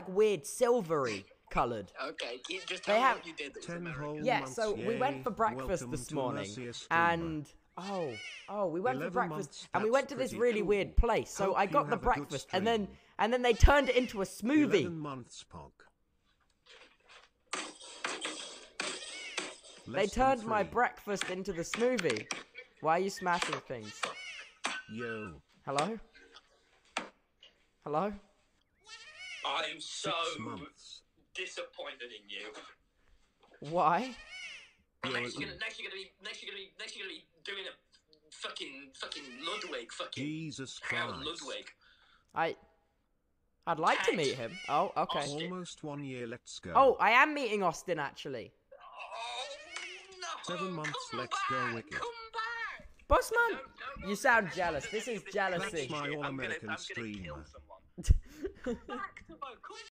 like weird silvery coloured. Okay, just tell me what you did that was American. Yeah, so we went for breakfast this morning, and we went for breakfast, and we went to this really weird place. So I got the breakfast, and then they turned it into a smoothie. 11 months, Pog. They turned my breakfast into the smoothie. Why are you smashing things? Yo. Hello? Hello? I'm so disappointed in you. Why? Next you're gonna be doing a fucking Ludwig, Jesus Count Christ. Ludwig. I'd like to meet him. Oh, okay. Austin. Almost 1 year, let's go. Oh, I am meeting Austin, actually. Oh, no! 7 months, let's go, Wicked. Come back! Bossman, you sound jealous. This is jealousy. That's my all-American streamer. Back to